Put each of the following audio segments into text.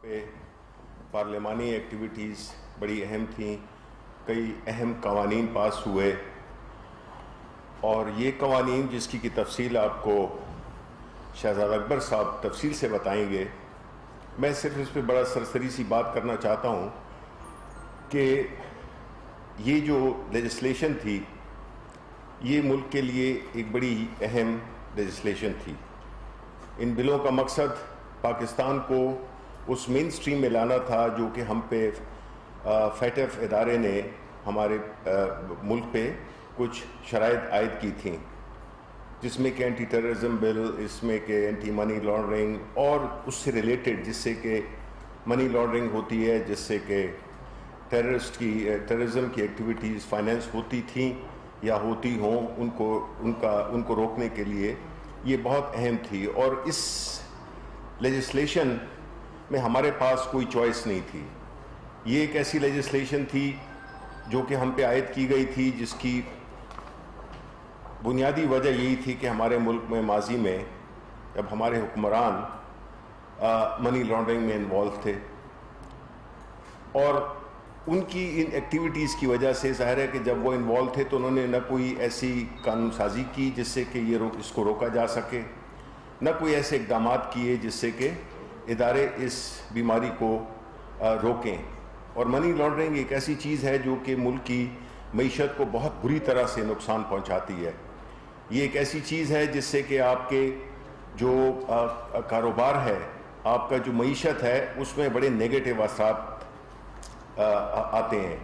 پہ پارلیمانی ایکٹیویٹیز بڑی اہم تھیں، کئی اہم قوانین پاس ہوئے، اور یہ قوانین جس کی تفصیل آپ کو شہزاد اکبر صاحب تفصیل سے بتائیں گے، میں صرف اس پہ بڑا سرسری سی بات کرنا چاہتا ہوں کہ یہ جو لیجسلیشن تھی یہ ملک کے لیے ایک بڑی اہم لیجسلیشن تھی۔ ان بلوں کا مقصد پاکستان کو اس مین سٹریم میں لانا تھا جو کہ ہم پہ فیٹف ادارے نے ہمارے ملک پہ کچھ شرائط عائد کی تھیں، جس میں کہ اینٹی ٹیررزم بل، اس میں کہ اینٹی منی لانڈرنگ اور اس سے ریلیٹڈ جس سے کہ منی لانڈرنگ ہوتی ہے، جس سے کہ ٹیررزم کی ایکٹیویٹیز فائنینس ہوتی تھیں یا ہوتی ہوں، ان کو روکنے کے لیے یہ بہت اہم تھی۔ اور اس لیجسلیشن میں ہمارے پاس کوئی چوائس نہیں تھی۔ یہ ایک ایسی لیجسلیشن تھی جو کہ ہم پہ عائد کی گئی تھی، جس کی بنیادی وجہ یہی تھی کہ ہمارے ملک میں ماضی میں جب ہمارے حکمران منی لانڈرنگ میں انوالو تھے، اور ان کی ان ایکٹیویٹیز کی وجہ سے ظاہر ہے کہ جب وہ انوالو تھے تو انہوں نے نہ کوئی ایسی قانون سازی کی جس سے کہ اس کو روکا جا سکے، نہ کوئی ایسے اقدامات کیے جس سے کہ ادارے اس بیماری کو روکیں۔ اور منی لانڈرنگ ایک ایسی چیز ہے جو کہ ملک کی معیشت کو بہت بری طرح سے نقصان پہنچاتی ہے۔ یہ ایک ایسی چیز ہے جس سے کہ آپ کے جو کاروبار ہے، آپ کا جو معیشت ہے، اس میں بڑے نیگیٹو اثرات آتے ہیں۔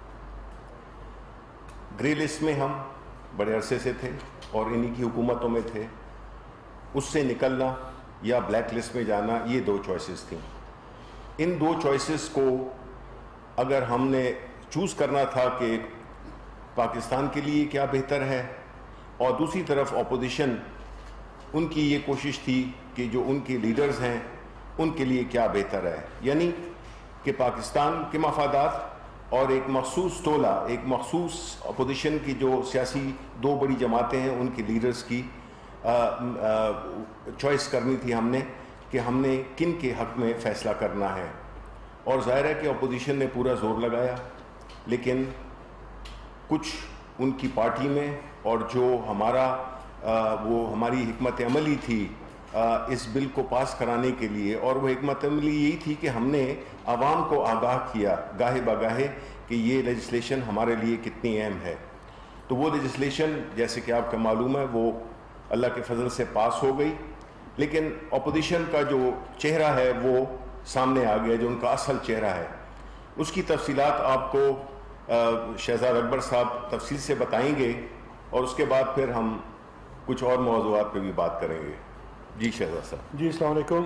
گرے لسٹ میں ہم بڑے عرصے سے تھے اور انہی کی حکومتوں میں تھے، اس سے نکلنا یا بلیک لسٹ میں جانا، یہ دو چوائسز تھیں۔ ان دو چوائسز کو اگر ہم نے چوز کرنا تھا کہ پاکستان کے لیے کیا بہتر ہے، اور دوسری طرف اپوزیشن ان کی یہ کوشش تھی کہ جو ان کے لیڈرز ہیں ان کے لیے کیا بہتر ہے، یعنی کہ پاکستان کے مفادات اور ایک مخصوص ٹولہ، ایک مخصوص اپوزیشن کی جو سیاسی دو بڑی جماعتیں ہیں ان کے لیڈرز کی چوائس کرنی تھی ہم نے کہ ہم نے کن کے حق میں فیصلہ کرنا ہے۔ اور ظاہر ہے کہ اپوزیشن نے پورا زور لگایا، لیکن کچھ ان کی پارٹی میں اور جو ہماری حکمت عملی تھی اس بل کو پاس کرانے کے لیے، اور وہ حکمت عملی یہی تھی کہ ہم نے عوام کو آگاہ کیا گاہے بگاہے کہ یہ لیجسلیشن ہمارے لیے کتنی اہم ہے۔ تو وہ لیجسلیشن جیسے کہ آپ کا معلوم ہے وہ اللہ کے فضل سے پاس ہو گئی، لیکن اپوزیشن کا جو چہرہ ہے وہ سامنے آ گیا، جو ان کا اصل چہرہ ہے۔ اس کی تفصیلات آپ کو شہزاد اکبر صاحب تفصیل سے بتائیں گے، اور اس کے بعد پھر ہم کچھ اور موضوعات پہ بھی بات کریں گے۔ جی شہزاد صاحب۔ جی السلام علیکم۔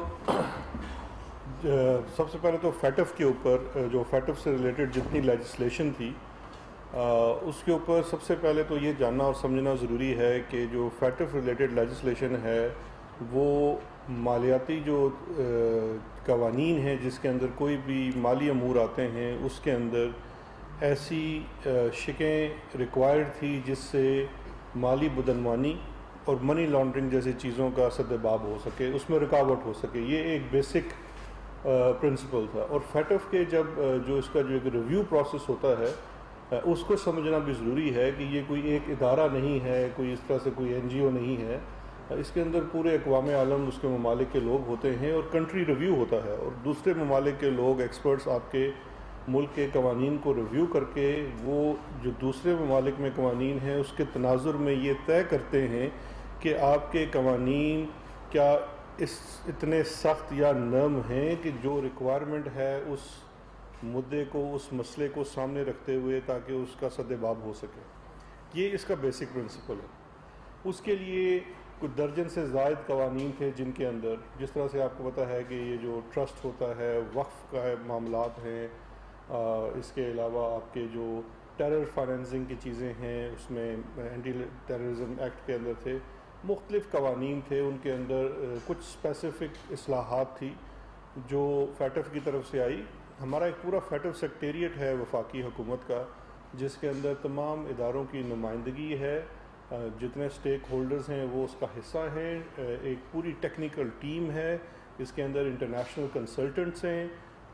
سب سے پہلے تو فیٹف کے اوپر، جو فیٹف سے ریلیٹڈ جتنی لیجسلیشن تھی، اس کے اوپر سب سے پہلے تو یہ جاننا اور سمجھنا ضروری ہے کہ جو فیٹف ریلیٹڈ لیجسلیشن ہے وہ مالیاتی جو قوانین ہیں جس کے اندر کوئی بھی مالی امور آتے ہیں اس کے اندر ایسی شقیں ریکوائرڈ تھی جس سے مالی بدعنوانی اور منی لانڈرنگ جیسی چیزوں کا سدباب ہو سکے، اس میں رکاوٹ ہو سکے۔ یہ ایک بیسک پرنسپل تھا۔ اور فیٹف کے جب جو اس کا جو ایک ریویو پروسیس ہوتا ہے اس کو سمجھنا بھی ضروری ہے کہ یہ کوئی ایک ادارہ نہیں ہے، کوئی اس طرح سے کوئی این جی او نہیں ہے، اس کے اندر پورے اقوام عالم اس کے ممالک کے لوگ ہوتے ہیں، اور کنٹری ریویو ہوتا ہے، اور دوسرے ممالک کے لوگ ایکسپرٹس آپ کے ملک کے قوانین کو ریویو کر کے وہ جو دوسرے ممالک میں قوانین ہیں اس کے تناظر میں یہ طے کرتے ہیں کہ آپ کے قوانین کیا اتنے سخت یا نرم ہیں کہ جو ریکوائرمنٹ ہے اس مدعے کو، اس مسئلے کو سامنے رکھتے ہوئے تاکہ اس کا سدباب ہو سکے۔ یہ اس کا بیسک پرنسپل ہے۔ اس کے لیے کچھ درجن سے زائد قوانین تھے جن کے اندر، جس طرح سے آپ کو پتہ ہے کہ یہ جو ٹرسٹ ہوتا ہے، وقف کا معاملات ہیں، اس کے علاوہ آپ کے جو ٹیرر فائنینسنگ کی چیزیں ہیں اس میں اینٹی ٹیررزم ایکٹ کے اندر تھے، مختلف قوانین تھے، ان کے اندر کچھ اسپیسیفک اصلاحات تھی جو فیٹف کی طرف سے آئی۔ ہمارا ایک پورا فیٹف سیکریٹریٹ ہے وفاقی حکومت کا، جس کے اندر تمام اداروں کی نمائندگی ہے، جتنے اسٹیک ہولڈرز ہیں وہ اس کا حصہ ہیں، ایک پوری ٹیکنیکل ٹیم ہے اس کے اندر انٹرنیشنل کنسلٹنٹس ہیں،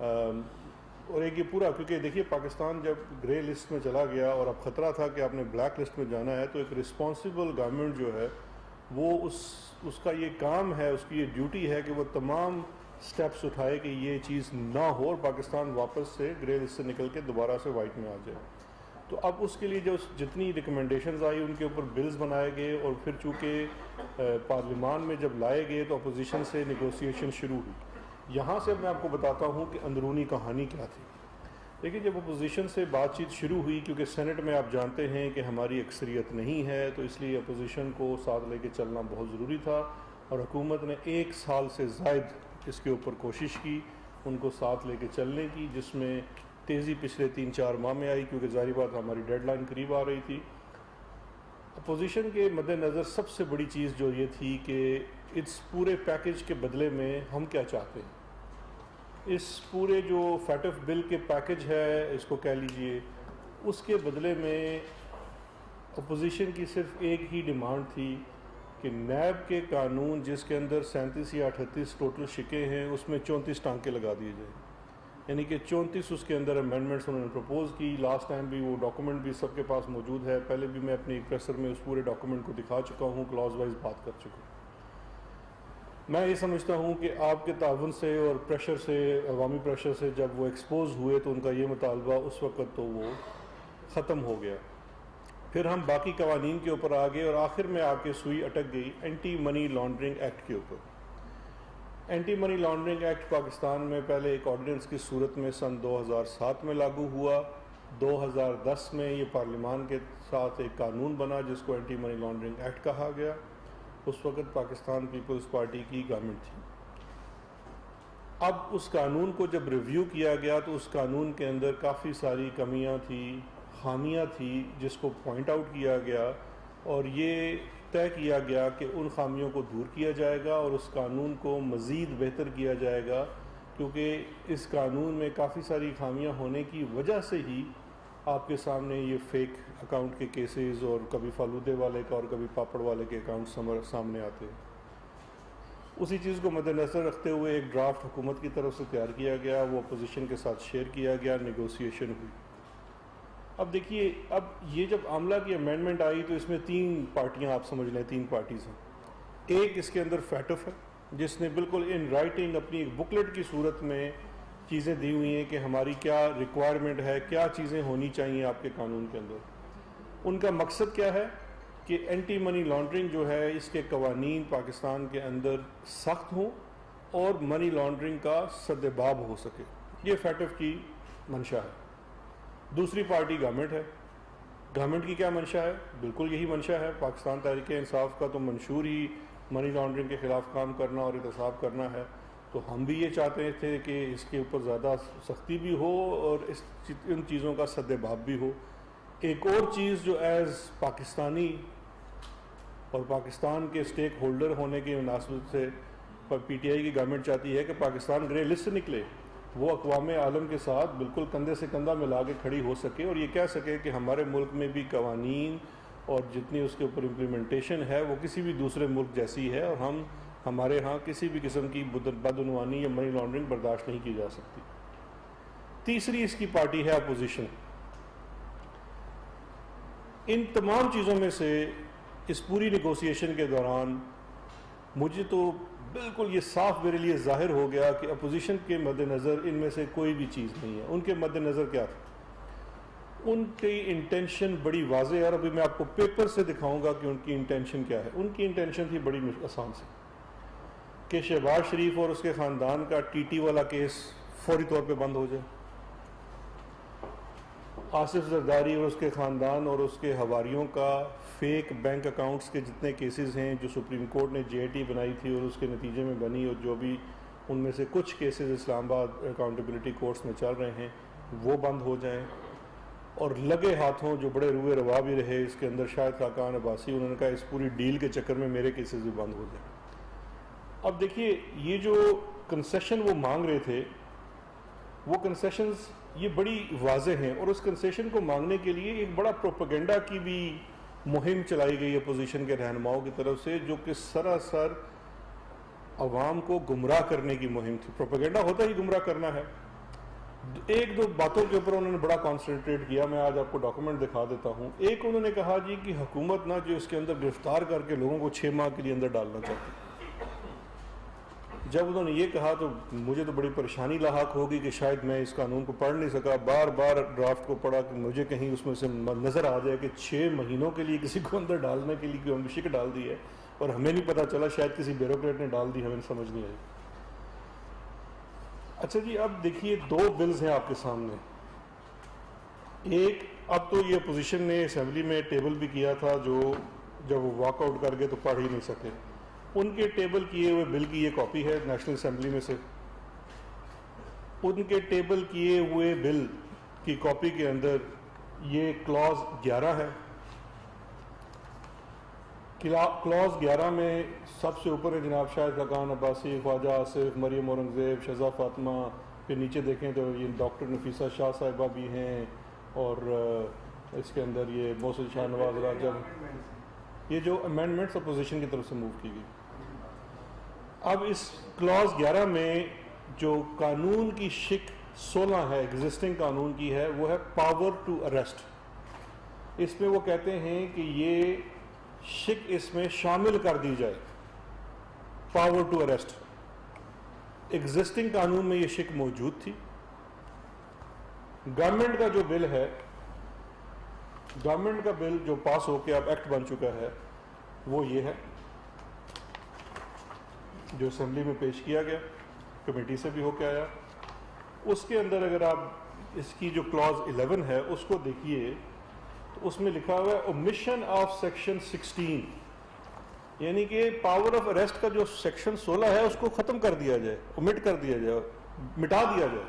اور ایک یہ پورا، کیونکہ دیکھیے پاکستان جب گرے لسٹ میں چلا گیا اور اب خطرہ تھا کہ آپ نے بلیک لسٹ میں جانا ہے، تو ایک رسپانسبل گورنمنٹ جو ہے وہ اس کا یہ کام ہے، اس کی یہ ڈیوٹی ہے کہ وہ تمام سٹیپس اٹھائے کہ یہ چیز نہ ہو اور پاکستان واپس سے گرے لسٹ سے نکل کے دوبارہ سے وائٹ میں آ جائے۔ تو اب اس کے لیے جو جتنی ریکمنڈیشنز آئی ان کے اوپر بلز بنائے گئے، اور پھر چونکہ پارلیمان میں جب لائے گئے تو اپوزیشن سے نیگوسیشن شروع ہوئی۔ یہاں سے میں آپ کو بتاتا ہوں کہ اندرونی کہانی کیا تھی۔ دیکھیے جب اپوزیشن سے بات چیت شروع ہوئی، کیونکہ سینٹ میں آپ جانتے ہیں کہ ہماری اکثریت نہیں ہے، تو اس لیے اپوزیشن کو ساتھ لے کے چلنا بہت ضروری تھا، اور حکومت نے 1 سال سے زائد اس کے اوپر کوشش کی ان کو ساتھ لے کے چلنے کی، جس میں تیزی پچھلے 3-4 ماہ میں آئی، کیونکہ ظاہری بات ہماری ڈیڈ لائن قریب آ رہی تھی۔ اپوزیشن کے مد نظر سب سے بڑی چیز جو یہ تھی کہ اس پورے پیکج کے بدلے میں ہم کیا چاہتے ہیں۔ اس پورے جو فیٹف بل کے پیکج ہے، اس کو کہہ لیجئے، اس کے بدلے میں اپوزیشن کی صرف ایک ہی ڈیمانڈ تھی کہ نیب کے قانون جس کے اندر 37 یا 38 ٹوٹل شکے ہیں، اس میں 34 ٹانکے لگا دیے جائیں، یعنی کہ 34 اس کے اندر امینڈمنٹس انہوں نے پروپوز کی۔ لاسٹ ٹائم بھی وہ ڈاکومنٹ بھی سب کے پاس موجود ہے، پہلے بھی میں اپنی ایکسپریسر میں اس پورے ڈاکومنٹ کو دکھا چکا ہوں، کلاز وائز بات کر چکا ہوں۔ میں یہ سمجھتا ہوں کہ آپ کے تعاون سے اور پریشر سے، عوامی پریشر سے جب وہ ایکسپوز ہوئے تو ان کا یہ مطالبہ اس وقت تو وہ ختم ہو گیا۔ پھر ہم باقی قوانین کے اوپر آ گئے، اور آخر میں آ کے سوئی اٹک گئی اینٹی منی لانڈرنگ ایکٹ کے اوپر۔ Anti money laundering act Pakistan میں پہلے ایک آرڈیننس کی صورت میں سن 2007 میں لاگو ہوا، 2010 میں یہ پارلیمان کے ساتھ ایک قانون بنا جس کو اینٹی منی لانڈرنگ ایکٹ کہا گیا۔ اس وقت پاکستان پیپلز پارٹی کی گورنمنٹ تھی۔ اب اس قانون کو جب ریویو کیا گیا تو اس قانون کے اندر کافی ساری کمیاں تھیں، خامیاں تھیں، جس کو پوائنٹ آؤٹ کیا گیا، اور یہ طے کیا گیا کہ ان خامیوں کو دور کیا جائے گا اور اس قانون کو مزید بہتر کیا جائے گا، کیونکہ اس قانون میں کافی ساری خامیاں ہونے کی وجہ سے ہی آپ کے سامنے یہ فیک اکاؤنٹ کے کیسز اور کبھی فالودے والے کا اور کبھی پاپڑ والے کے اکاؤنٹ سامنے آتے ہیں۔ اسی چیز کو مد نظر رکھتے ہوئے ایک ڈرافٹ حکومت کی طرف سے تیار کیا گیا، وہ اپوزیشن کے ساتھ شیئر کیا گیا، نیگوسیشن ہوئی۔ اب دیکھیے، اب یہ جب عاملہ کی امینڈمنٹ آئی تو اس میں 3 پارٹیاں آپ سمجھ لیں، 3 پارٹیز ہیں۔ ایک اس کے اندر فیٹف ہے جس نے بالکل ان رائٹنگ اپنی ایک بکلٹ کی صورت میں چیزیں دی ہوئی ہیں کہ ہماری کیا ریکوائرمنٹ ہے، کیا چیزیں ہونی چاہیے آپ کے قانون کے اندر۔ ان کا مقصد کیا ہے کہ اینٹی منی لانڈرنگ جو ہے اس کے قوانین پاکستان کے اندر سخت ہوں اور منی لانڈرنگ کا سدباب ہو سکے، یہ فیٹف کی منشا ہے۔ دوسری پارٹی گورنمنٹ ہے۔ گورنمنٹ کی کیا منشا ہے؟ بالکل یہی منشا ہے۔ پاکستان تحریک انصاف کا تو منشور ہی منی لانڈرنگ کے خلاف کام کرنا اور احتساب کرنا ہے، تو ہم بھی یہ چاہتے تھے کہ اس کے اوپر زیادہ سختی بھی ہو اور ان چیزوں کا سدباب بھی ہو۔ ایک اور چیز جو ایز پاکستانی اور پاکستان کے سٹیک ہولڈر ہونے کی مناسبت سے پی ٹی آئی کی گورنمنٹ چاہتی ہے کہ پاکستان گرے لسٹ سے نکلے، وہ اقوام عالم کے ساتھ بالکل کندھے سے کندھا ملا کے کھڑی ہو سکے اور یہ کہہ سکے کہ ہمارے ملک میں بھی قوانین اور جتنی اس کے اوپر امپلیمنٹیشن ہے وہ کسی بھی دوسرے ملک جیسی ہے، اور ہمارے ہاں کسی بھی قسم کی بدعنوانی یا منی لانڈرنگ برداشت نہیں کی جا سکتی۔ تیسری اس کی پارٹی ہے اپوزیشن۔ ان تمام چیزوں میں سے اس پوری نیگوسیشن کے دوران مجھے تو بالکل یہ صاف میرے لیے ظاہر ہو گیا کہ اپوزیشن کے مد نظر ان میں سے کوئی بھی چیز نہیں ہے۔ ان کے مد نظر کیا تھا؟ ان کی انٹینشن بڑی واضح ہے، اور ابھی میں آپ کو پیپر سے دکھاؤں گا کہ ان کی انٹینشن کیا ہے۔ ان کی انٹینشن تھی بڑی آسان سی کہ شہباز شریف اور اس کے خاندان کا ٹی ٹی والا کیس فوری طور پہ بند ہو جائے، آصف زرداری اور اس کے خاندان اور اس کے حواریوں کا فیک بینک اکاؤنٹس کے جتنے کیسز ہیں جو سپریم کورٹ نے جے آئی ٹی بنائی تھی اور اس کے نتیجے میں بنی، اور جو بھی ان میں سے کچھ کیسز اسلام آباد اکاؤنٹیبلٹی کورٹس میں چل رہے ہیں، وہ بند ہو جائیں۔ اور لگے ہاتھوں جو بڑے روئے روا بھی رہے اس کے اندر شاہد خاقان عباسی، انہوں نے کہا اس پوری ڈیل کے چکر میں میرے کیسز بھی بند ہو جائیں۔ اب دیکھیے، یہ جو کنسیشن وہ مانگ رہے تھے، وہ کنسیشنز یہ بڑی واضح ہیں، اور اس کنسیشن کو مانگنے کے لیے ایک بڑا پروپیگنڈا کی بھی مہم چلائی گئی اپوزیشن کے رہنماؤں کی طرف سے، جو کہ سراسر عوام کو گمراہ کرنے کی مہم تھی. پروپیگنڈا ہوتا ہی گمراہ کرنا ہے. ایک دو باتوں کے اوپر انہوں نے بڑا کانسنٹریٹ کیا. میں آج آپ کو ڈاکومنٹ دکھا دیتا ہوں. ایک انہوں نے کہا جی کہ حکومت نہ جو اس کے اندر گرفتار کر کے لوگوں کو 6 ماہ کے لیے اندر ڈالنا چاہتی. جب انہوں نے یہ کہا تو مجھے تو بڑی پریشانی لاحق ہوگی کہ شاید میں اس قانون کو پڑھ نہیں سکا. بار بار ڈرافٹ کو پڑھا کہ مجھے کہیں اس میں سے نظر آ جائے کہ 6 مہینوں کے لیے کسی کو اندر ڈالنے کے لیے کوئی ہم شک ڈال دی ہے اور ہمیں نہیں پتہ چلا, شاید کسی بیوروکریٹ نے ڈال دی, ہمیں سمجھ نہیں آئی. اچھا جی, اب دیکھیے 2 بلز ہیں آپ کے سامنے. ایک, اب تو یہ اپوزیشن نے اسمبلی میں ٹیبل بھی کیا تھا, جو جب وہ واک آؤٹ کر گئے تو پڑھ ہی نہیں سکے. ان کے ٹیبل کیے ہوئے بل کی یہ کاپی ہے نیشنل اسمبلی میں سے. ان کے ٹیبل کیے ہوئے بل کی کاپی کے اندر یہ کلاز 11 ہے. کلاز 11 میں سب سے اوپر ہے جناب شاہد خاقان عباسی, خواجہ آصف, مریم اورنگزیب, شہزاد فاطمہ. پھر نیچے دیکھیں تو یہ ڈاکٹر نفیسہ شاہ صاحبہ بھی ہیں, اور اس کے اندر یہ محسن شاہ نواز راجہ. یہ جو امینڈمنٹس اپوزیشن کی طرف سے موو کی گئی. اب اس کلاز 11 میں جو قانون کی شک 16 ہے, ایگزسٹنگ قانون کی ہے, وہ ہے پاور ٹو اریسٹ. اس میں وہ کہتے ہیں کہ یہ شک اس میں شامل کر دی جائے, پاور ٹو اریسٹ. ایگزسٹنگ قانون میں یہ شک موجود تھی. گورنمنٹ کا جو بل ہے, گورنمنٹ کا بل جو پاس ہو کے اب ایکٹ بن چکا ہے, وہ یہ ہے جو اسمبلی میں پیش کیا گیا, کمیٹی سے بھی ہو کے آیا. اس کے اندر اگر آپ اس کی جو کلاز 11 ہے اس کو دیکھیے تو اس میں لکھا ہوا ہے اومیشن آف سیکشن 16, یعنی کہ پاور آف اریسٹ کا جو سیکشن 16 ہے اس کو ختم کر دیا جائے, اومٹ کر دیا جائے, مٹا دیا جائے.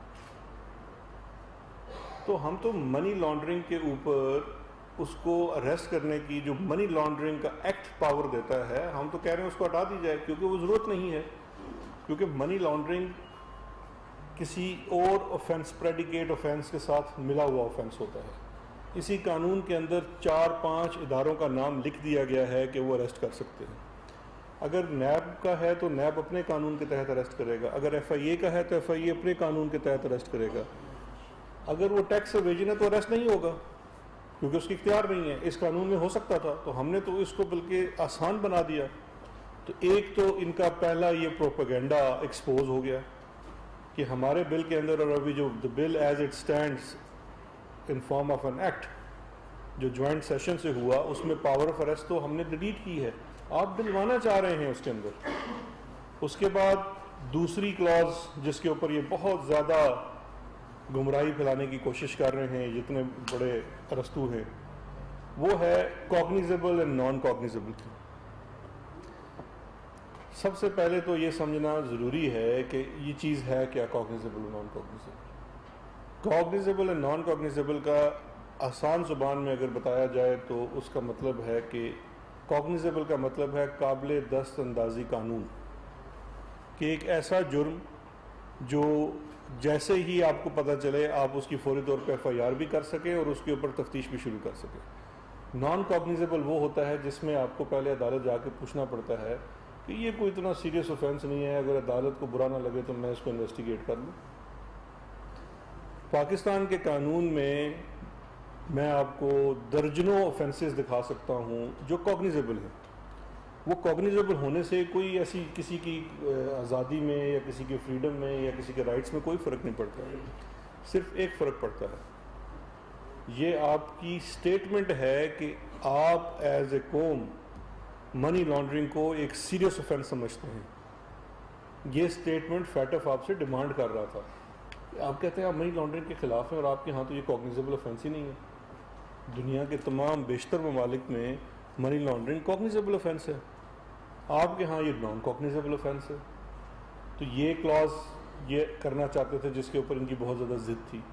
تو ہم تو منی لانڈرنگ کے اوپر اس کو اریسٹ کرنے کی جو منی لانڈرنگ کا ایکٹ پاور دیتا ہے, ہم تو کہہ رہے ہیں اس کو ہٹا دی جائے, کیونکہ وہ ضرورت نہیں ہے. کیونکہ منی لانڈرنگ کسی اور آفینس, پریڈیکیٹ آفینس کے ساتھ ملا ہوا آفینس ہوتا ہے. اسی قانون کے اندر 4-5 اداروں کا نام لکھ دیا گیا ہے کہ وہ اریسٹ کر سکتے ہیں. اگر نیب کا ہے تو نیب اپنے قانون کے تحت اریسٹ کرے گا, اگر ایف آئی اے کا ہے تو ایف آئی اے اپنے قانون کے تحت اریسٹ کرے گا. اگر وہ ٹیکس ایویژن ہے تو اریسٹ نہیں ہوگا, کیونکہ اس کی اختیار نہیں ہے. اس قانون میں ہو سکتا تھا, تو ہم نے تو اس کو بلکہ آسان بنا دیا. تو ایک تو ان کا پہلا یہ پروپیگنڈا ایکسپوز ہو گیا کہ ہمارے بل کے اندر, اور ابھی جو the bill as it stands in form of an act جو جوائنٹ سیشن سے ہوا, اس میں پاور آف اریسٹ تو ہم نے ڈیلیٹ کی ہے, آپ ڈلوانا چاہ رہے ہیں اس کے اندر. اس کے بعد دوسری کلاز جس کے اوپر یہ بہت زیادہ گمراہی پھیلانے کی کوشش کر رہے ہیں جتنے بڑے ارسطو ہیں, وہ ہے کوگنیزیبل اینڈ نان کوگنیزیبل کی. سب سے پہلے تو یہ سمجھنا ضروری ہے کہ یہ چیز ہے کیا کوگنیزیبل اور non cognizable. Cognizable and non cognizable کا آسان زبان میں اگر بتایا جائے تو اس کا مطلب ہے کہ کوگنیزیبل کا مطلب ہے قابل دست اندازی قانون, کہ ایک ایسا جرم جو جیسے ہی آپ کو پتہ چلے آپ اس کی فوری طور پہ ایف آئی آر بھی کر سکیں اور اس کے اوپر تفتیش بھی شروع کر سکیں. نان کوگنیزیبل وہ ہوتا ہے جس میں آپ کو پہلے عدالت جا کے پوچھنا پڑتا ہے کہ یہ کوئی اتنا سیریس اوفینس نہیں ہے, اگر عدالت کو برا نہ لگے تو میں اس کو انویسٹیگیٹ کر لوں. پاکستان کے قانون میں آپ کو درجنوں اوفینسز دکھا سکتا ہوں جو کوگنیزیبل ہیں. وہ کوگنیزیبل ہونے سے کوئی ایسی کسی کی آزادی میں یا کسی کی فریڈم میں یا کسی کے رائٹس میں کوئی فرق نہیں پڑتا ہے. صرف ایک فرق پڑتا ہے, یہ آپ کی سٹیٹمنٹ ہے کہ آپ ایز اے قوم منی لانڈرنگ کو ایک سیریس اوفینس سمجھتے ہیں. یہ سٹیٹمنٹ فیٹف آپ سے ڈیمانڈ کر رہا تھا. آپ کہتے ہیں آپ منی لانڈرنگ کے خلاف ہیں اور آپ کے ہاں تو یہ کوگنیزیبل اوفینس ہی نہیں ہے. دنیا کے تمام بیشتر ممالک میں منی لانڈرنگ کوگنیزیبل اوفینس ہے, آپ کے ہاں یہ نان کوگنیزیبل اوفینس ہے. تو یہ کلاز یہ کرنا چاہتے تھے جس کے اوپر ان کی بہت زیادہ ضد تھی,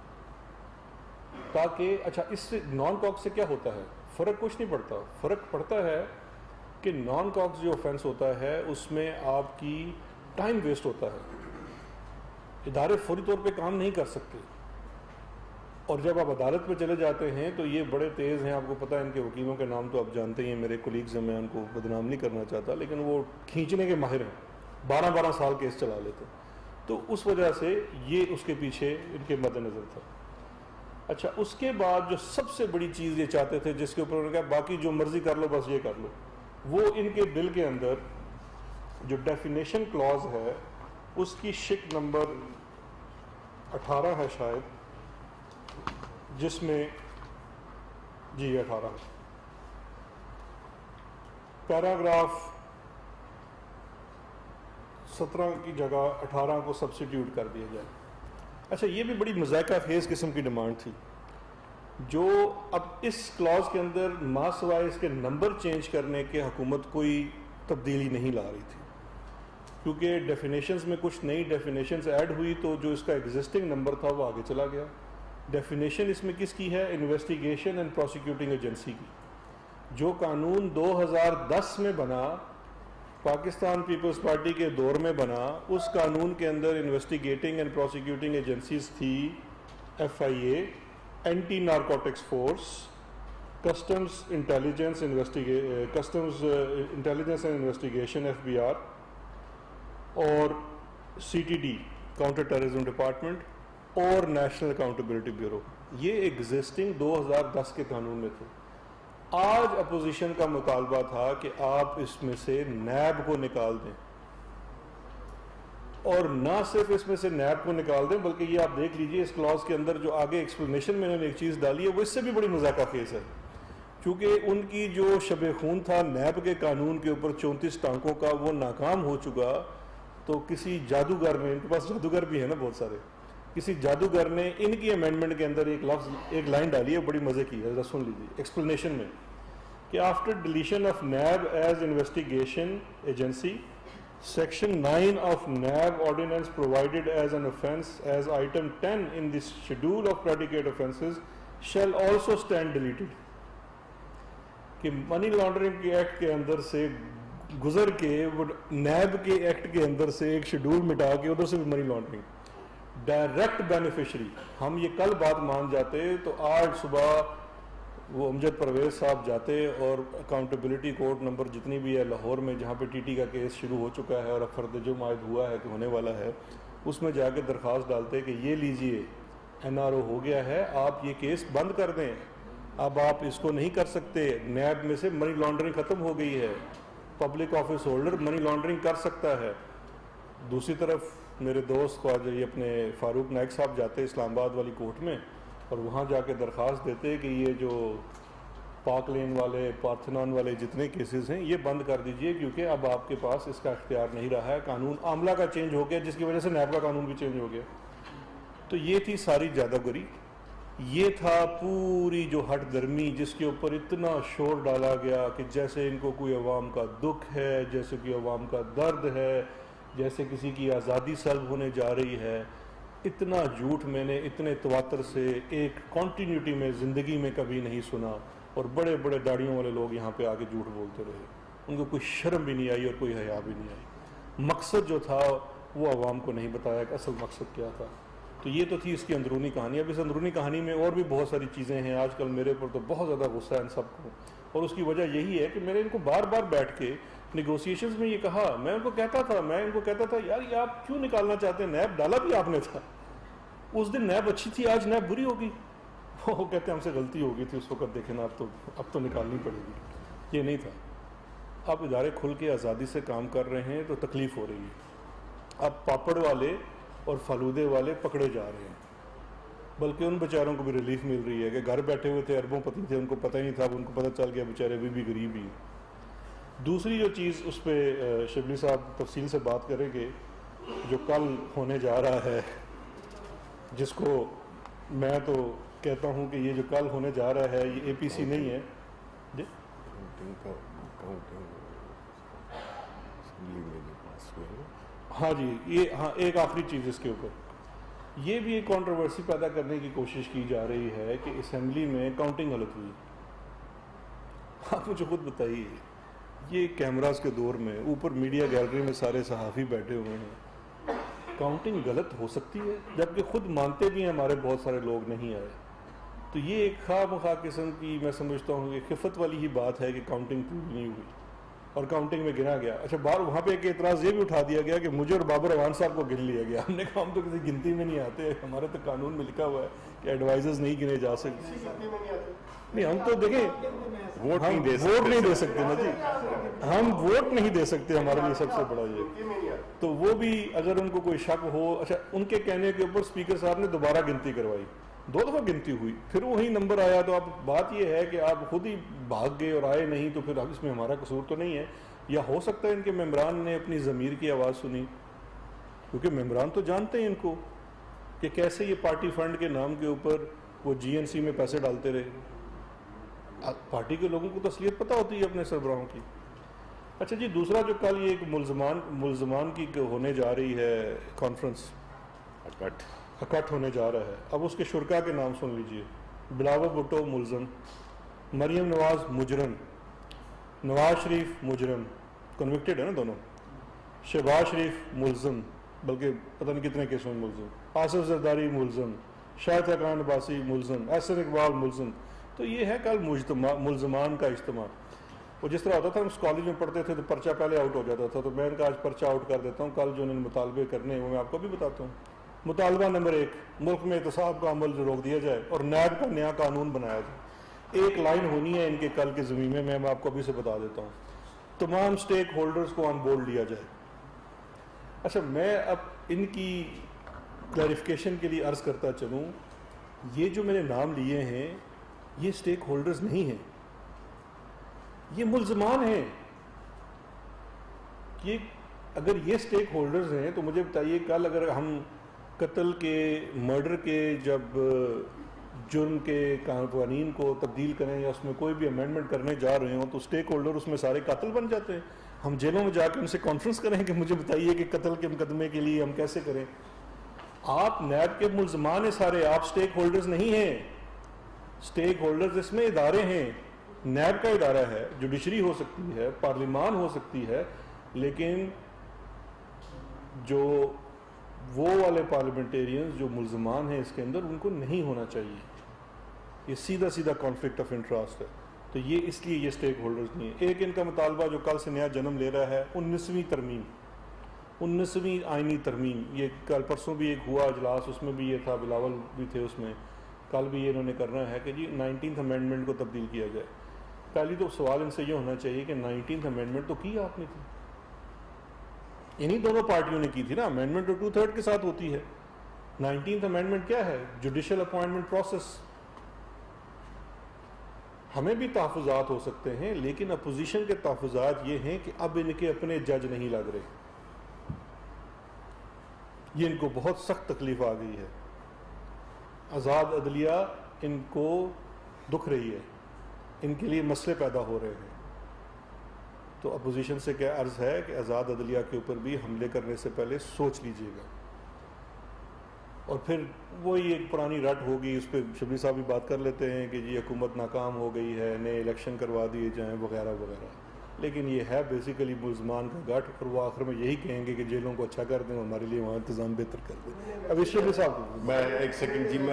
تاکہ اچھا اس سے نان کوگ سے کیا ہوتا ہے, فرق کچھ نہیں پڑتا. فرق پڑتا ہے کہ نان کوگز جو اوفینس ہوتا ہے اس میں آپ کی ٹائم ویسٹ ہوتا ہے, ادارے فوری طور پہ کام نہیں کر سکتے. اور جب آپ عدالت پہ چلے جاتے ہیں تو یہ بڑے تیز ہیں, آپ کو پتہ ہے ان کے وکیلوں کے نام تو آپ جانتے ہی ہیں, میرے کولیگز ہیں, میں ان کو بدنام نہیں کرنا چاہتا, لیکن وہ کھینچنے کے ماہر ہیں. 12 سال کیس چلا لیتے. تو اس وجہ سے یہ اس کے پیچھے ان کے مد نظر تھا. اچھا اس کے بعد جو سب سے بڑی چیز یہ چاہتے تھے جس کے اوپر انہوں نے کہا باقی جو مرضی کر لو بس یہ کر لو, وہ ان کے بل کے اندر جو ڈیفینیشن کلاز ہے اس کی شک نمبر 18 ہے شاید, جس میں جی 18 پیراگراف 17 کی جگہ 18 کو سبسٹیٹیوٹ کر دیا جائے. اچھا یہ بھی بڑی مذائقہ خیز قسم کی ڈیمانڈ تھی, جو اب اس کلاز کے اندر ما سوائے اس کے نمبر چینج کرنے کے حکومت کوئی تبدیلی نہیں لا رہی تھی, کیونکہ ڈیفینیشنز میں کچھ نئی ڈیفینیشنز ایڈ ہوئی تو جو اس کا ایگزسٹنگ نمبر تھا وہ آگے چلا گیا. ڈیفینیشن اس میں کس کی ہے؟ انویسٹیگیشن اینڈ پروسیکیوٹنگ ایجنسی کی. جو قانون 2010 میں بنا, پاکستان پیپلز پارٹی کے دور میں بنا, اس قانون کے اندر انویسٹیگیٹنگ اینڈ پروسیکیوٹنگ ایجنسیز تھی FIA, anti narcotics force, customs intelligence and investigation FBR, اور CTD کاؤنٹر ٹیررزم ڈپارٹمنٹ اور نیشنل اکاؤنٹیبلٹی بیورو. یہ ایگزسٹنگ 2010 کے قانون میں تھے. آج اپوزیشن کا مطالبہ تھا کہ آپ اس میں سے نیب کو نکال دیں, اور نہ صرف اس میں سے نیب کو نکال دیں بلکہ یہ آپ دیکھ لیجئے اس کلاز کے اندر جو آگے ایکسپلینیشن میں انہوں نے ایک چیز ڈالی ہے وہ اس سے بھی بڑی مذاکرہ خیز ہے, کیونکہ ان کی جو شب خون تھا نیب کے قانون کے اوپر 34 ٹانکوں کا, وہ ناکام ہو چکا. تو کسی جادوگر نے, ان کے پاس جادوگر بھی ہے نا بہت سارے, کسی جادوگر نے ان کی امینڈمنٹ کے اندر ایک لائن ڈالی ہے, بڑی مزے کی ہے, ذرا سن لیجیے ایکسپلینیشن میں, کہ after deletion of NAB as investigation agency, Section 9 of NAB ordinance provided as an offence as item 10 in the schedule of predicate offences shall also stand deleted. کہ منی لانڈرنگ کے ایکٹ کے اندر سے گزر کے وہ نیب کے ایکٹ کے اندر سے ایک شیڈول مٹا کے ادھر سے بھی منی لانڈرنگ, ڈائریکٹ بینیفیشری. ہم یہ کل بات مان جاتے تو آج صبح وہ امجد پرویز صاحب جاتے اور اکاؤنٹیبلٹی کورٹ نمبر جتنی بھی ہے لاہور میں, جہاں پہ TT کا کیس شروع ہو چکا ہے اور اب فرد جرم عائد ہوا ہے کہ ہونے والا ہے, اس میں جا کے درخواست ڈالتے کہ یہ لیجئے NRO ہو گیا ہے, آپ یہ کیس بند کر دیں, اب آپ اس کو نہیں کر سکتے, نیب میں سے منی لانڈرنگ ختم ہو گئی ہے, public office holder money laundering کر سکتا ہے. دوسری طرف میرے دوست خواجہ یہ اپنے فاروق نائک صاحب جاتے اسلام آباد والی کورٹ میں اور وہاں جا کے درخواست دیتے کہ یہ جو پاک لین والے, پارتھنان والے جتنے کیسز ہیں یہ بند کر دیجئے, کیونکہ اب آپ کے پاس اس کا اختیار نہیں رہا ہے, قانون عاملہ کا چینج ہو گیا جس کی وجہ سے نیب کا قانون بھی چینج ہو گیا. تو یہ تھی ساری جادوگری, یہ تھا پوری جو ہٹ درمی جس کے اوپر اتنا شور ڈالا گیا کہ جیسے ان کو کوئی عوام کا دکھ ہے, جیسے کوئی عوام کا درد ہے, جیسے کسی کی آزادی سلب ہونے جا رہی ہے. اتنا جھوٹ میں نے اتنے تواتر سے ایک کنٹینیوٹی میں زندگی میں کبھی نہیں سنا, اور بڑے بڑے داڑھیوں والے لوگ یہاں پہ آگے جھوٹ بولتے رہے, ان کو کوئی شرم بھی نہیں آئی اور کوئی حیا بھی نہیں آئی. مقصد جو تھا وہ عوام کو نہیں بتایا کہ اصل مقصد کیا تھا. تو یہ تو تھی اس کی اندرونی کہانی. اب اس اندرونی کہانی میں اور بھی بہت ساری چیزیں ہیں. آج کل میرے پر تو بہت زیادہ غصہ ہے ان سب کو, اور اس کی وجہ یہی ہے کہ میں نے ان کو بار بار بیٹھ کے نیگوسیشنز میں یہ کہا, میں ان کو کہتا تھا یار یہ آپ کیوں نکالنا چاہتے ہیں, نیب ڈالا بھی آپ نے تھا, اس دن نیب اچھی تھی, آج نیب بری ہوگی. وہ کہتے ہیں ہم سے غلطی ہو گئی تھی اس وقت, دیکھیں نا اب تو نکالنی پڑے گی. یہ نہیں تھا. اب ادارے کھل کے آزادی سے کام کر رہے ہیں تو تکلیف ہو رہی ہے. اب پاپڑ والے اور فالودے والے پکڑے جا رہے ہیں, بلکہ ان بیچاروں کو بھی ریلیف مل رہی ہے کہ گھر بیٹھے ہوئے تھے, اربوں پتی تھے, ان کو پتہ ہی نہیں تھا, ان کو پتہ چل گیا بیچارے ابھی بھی غریب ہی. دوسری جو چیز اس پہ شبلی صاحب تفصیل سے بات کریں گے, جو کل ہونے جا رہا ہے, جس کو میں تو کہتا ہوں کہ یہ جو کل ہونے جا رہا ہے یہ APC نہیں ہے جی, ہاں جی, یہ ہاں ایک آخری چیز اس کے اوپر, یہ بھی ایک کنٹروورسی پیدا کرنے کی کوشش کی جا رہی ہے کہ اسمبلی میں کاؤنٹنگ غلط ہوئی. آپ مجھے خود بتائیے, یہ کیمراز کے دور میں اوپر میڈیا گیلری میں سارے صحافی بیٹھے ہوئے ہیں, کاؤنٹنگ غلط ہو سکتی ہے, جبکہ خود مانتے بھی ہیں ہمارے بہت سارے لوگ نہیں آئے. تو یہ ایک خواہ مخواہ قسم کی میں سمجھتا ہوں کہ خفت والی ہی بات ہے کہ کاؤنٹنگ پوری نہیں ہوئی. اور کاؤنٹنگ میں گنا گیا. اچھا باہر وہاں پہ ایک اعتراض یہ بھی اٹھا دیا گیا کہ مجھے اور بابر اعوان صاحب کو گن لیا گیا. ہم نے کہا ہم تو کسی گنتی میں نہیں آتے, ہمارے تو قانون میں لکھا ہوا ہے کہ ایڈوائزرز نہیں گنے جا سکتے. نہیں ہم تو دیکھیں ووٹ نہیں دے سکتے نا جی, ہم ووٹ نہیں دے سکتے, ہمارے لیے سب سے بڑا یہ. تو وہ بھی اگر ان کو کوئی شک ہو, اچھا ان کے کہنے کے اوپر اسپیکر صاحب نے دوبارہ گنتی کروائی, 2 دفعہ گنتی ہوئی, پھر وہی نمبر آیا. تو اب بات یہ ہے کہ آپ خود ہی بھاگ گئے اور آئے نہیں, تو پھر اب اس میں ہمارا قصور تو نہیں ہے. یا ہو سکتا ہے ان کے ممبران نے اپنی ضمیر کی آواز سنی, کیونکہ ممبران تو جانتے ہیں ان کو کہ کیسے یہ پارٹی فنڈ کے نام کے اوپر وہ جی این سی میں پیسے ڈالتے رہے. پارٹی کے لوگوں کو تو اصلیت پتہ ہوتی ہے اپنے سربراہوں کی. اچھا جی, دوسرا جو کل یہ ایک ملزمان کی ہونے جا رہی ہے کانفرنس, اکٹھ ہونے جا رہا ہے. اب اس کے شرکا کے نام سن لیجئے. بلاول بھٹو ملزم, مریم نواز مجرم, نواز شریف مجرم, کنوکٹڈ ہے نا دونوں, شہباز شریف ملزم, بلکہ پتہ نہیں کتنے کیسوں میں ملزم, آصف زرداری ملزم, شاہد خاقان عباسی ملزم, احسن اقبال ملزم. تو یہ ہے کل ملزمان کا اجتماع. وہ جس طرح ہوتا تھا ہم اس کالج میں پڑھتے تھے تو پرچہ پہلے آؤٹ ہو جاتا تھا, تو میں ان کا آج پرچہ آؤٹ کر دیتا ہوں. کل جو انہوں نے مطالبے کرنے ہیں وہ میں آپ کو بھی بتاتا ہوں. مطالبہ نمبر 1, ملک میں احتساب کا عمل روک دیا جائے اور نیب کا نیا قانون بنایا جائے. ایک لائن ہونی ہے ان کے کل کے ضمیمے میں, میں آپ کو ابھی سے بتا دیتا ہوں. تمام سٹیک ہولڈرز کو آن بورڈ لیا جائے. اچھا میں اب ان کی کلیریفیکیشن کے لیے عرض کرتا چلوں, یہ جو میں نے نام لیے ہیں یہ سٹیک ہولڈرز نہیں ہیں, یہ ملزمان ہیں. یہ اگر یہ سٹیک ہولڈرز ہیں تو مجھے بتائیے کل اگر ہم قتل کے, مرڈر کے جب جرم کے قوانین کو تبدیل کریں یا اس میں کوئی بھی امینڈمنٹ کرنے جا رہے ہوں تو سٹیک ہولڈر اس میں سارے قاتل بن جاتے ہیں. ہم جیلوں میں جا کے ان سے کانفرنس کریں کہ مجھے بتائیے کہ قتل کے مقدمے کے لیے ہم کیسے کریں. آپ نیب کے ملزمان ہیں سارے, آپ سٹیک ہولڈرز نہیں ہیں. سٹیک ہولڈرز اس میں ادارے ہیں. نیب کا ادارہ ہے, جوڈیشری ہو سکتی ہے, پارلیمان ہو سکتی ہے, لیکن جو وہ والے پارلیمنٹیرینز جو ملزمان ہیں اس کے اندر, ان کو نہیں ہونا چاہیے. یہ سیدھا سیدھا کانفلکٹ آف انٹرسٹ ہے. تو یہ اس لیے یہ سٹیک ہولڈرز نہیں ہیں. ایک ان کا مطالبہ جو کل سے نیا جنم لے رہا ہے 19ویں ترمیم, 19ویں آئینی ترمیم. یہ کل پرسوں بھی ایک ہوا اجلاس, اس میں بھی یہ تھا, بلاول بھی تھے اس میں. کل بھی یہ انہوں نے کرنا ہے کہ جی 19th امینڈمنٹ کو تبدیل کیا جائے. پہلی تو سوال ان سے یہ ہونا چاہیے کہ 19th امینڈمنٹ تو کی آپ نے تھی, انہی دونوں پارٹیوں نے کی تھی نا. امینڈمنٹ تو 2/3 کے ساتھ ہوتی ہے. 19th امینڈمنٹ کیا ہے؟ Judicial appointment process. ہمیں بھی تحفظات ہو سکتے ہیں, لیکن اپوزیشن کے تحفظات یہ ہیں کہ اب ان کے اپنے جج نہیں لگ رہے. یہ ان کو بہت سخت تکلیف آ گئی ہے. آزاد عدلیہ ان کو دکھ رہی ہے, ان کے لیے مسئلے پیدا ہو رہے ہیں. تو اپوزیشن سے کیا عرض ہے کہ آزاد عدلیہ کے اوپر بھی حملے کرنے سے پہلے سوچ لیجئے گا. اور پھر وہی ایک پرانی رٹ ہوگی, اس پہ شبلی صاحب بھی بات کر لیتے ہیں کہ جی حکومت ناکام ہو گئی ہے, نئے الیکشن کروا دیے جائیں وغیرہ وغیرہ. لیکن یہ ہے بیسیکلی ملزمان کا گٹھ, اور وہ آخر میں یہی کہیں گے کہ جیلوں کو اچھا کر دیں, ہمارے لیے وہاں انتظام بہتر کر دیں. اب شبلی صاحب میں ایک سیکنڈ جی, میں